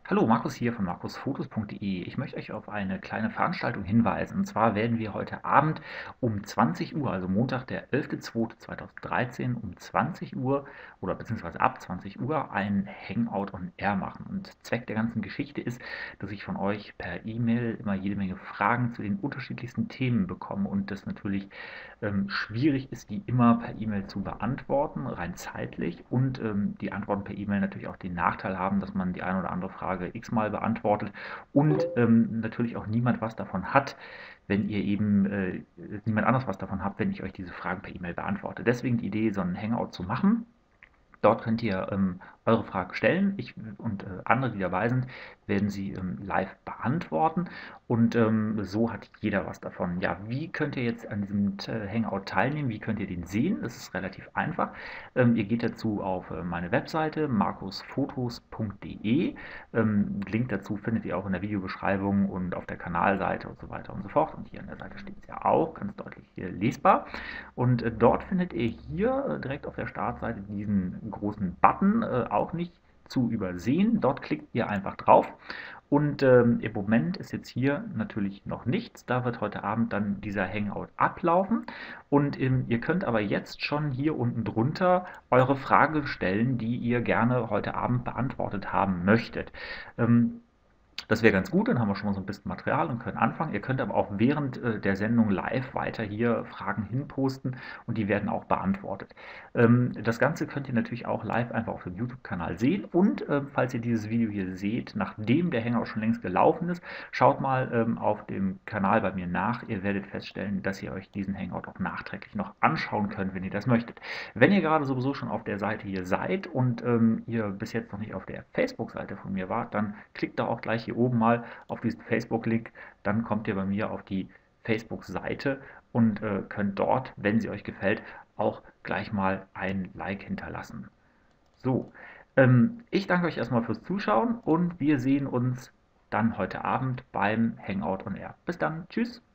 Hallo, Markus hier von markusfotos.de. Ich möchte euch auf eine kleine Veranstaltung hinweisen. Und zwar werden wir heute Abend um 20 Uhr, also Montag, der 11.02.2013 um 20 Uhr oder beziehungsweise ab 20 Uhr ein Hangout on Air machen. Und Zweck der ganzen Geschichte ist, dass ich von euch per E-Mail immer jede Menge Fragen zu den unterschiedlichsten Themen bekomme und das natürlich schwierig ist, die immer per E-Mail zu beantworten, rein zeitlich und die Antworten per E-Mail natürlich auch den Nachteil haben, dass man die eine oder andere Frage x-mal beantwortet und natürlich auch niemand was davon hat, wenn ihr eben niemand anders was davon habt, wenn ich euch diese Fragen per E-Mail beantworte. Deswegen die Idee, so einen Hangout zu machen. Dort könnt ihr eure Fragen stellen. Ich und andere, die dabei sind, werden sie live beantworten. Und so hat jeder was davon. Ja, wie könnt ihr jetzt an diesem Hangout teilnehmen? Wie könnt ihr den sehen? Das ist relativ einfach. Ihr geht dazu auf meine Webseite markusfotos.de. Link dazu findet ihr auch in der Videobeschreibung und auf der Kanalseite und so weiter und so fort. Und hier an der Seite steht es ja auch, ganz deutlich hier lesbar. Und dort findet ihr hier direkt auf der Startseite diesen großen Button, auch nicht zu übersehen. Dort klickt ihr einfach drauf. Und im Moment ist jetzt hier natürlich noch nichts. Da wird heute Abend dann dieser Hangout ablaufen. Und ihr könnt aber jetzt schon hier unten drunter eure Frage stellen, die ihr gerne heute Abend beantwortet haben möchtet. Das wäre ganz gut, dann haben wir schon mal so ein bisschen Material und können anfangen. Ihr könnt aber auch während der Sendung live weiter hier Fragen hinposten und die werden auch beantwortet. Das Ganze könnt ihr natürlich auch live einfach auf dem YouTube-Kanal sehen und falls ihr dieses Video hier seht, nachdem der Hangout schon längst gelaufen ist, schaut mal auf dem Kanal bei mir nach. Ihr werdet feststellen, dass ihr euch diesen Hangout auch nachträglich noch anschauen könnt, wenn ihr das möchtet. Wenn ihr gerade sowieso schon auf der Seite hier seid und ihr bis jetzt noch nicht auf der Facebook-Seite von mir wart, dann klickt da auch gleich hier oben mal auf diesen Facebook-Link, dann kommt ihr bei mir auf die Facebook-Seite und könnt dort, wenn sie euch gefällt, auch gleich mal ein Like hinterlassen. So, ich danke euch erstmal fürs Zuschauen und wir sehen uns dann heute Abend beim Hangout on Air. Bis dann, tschüss!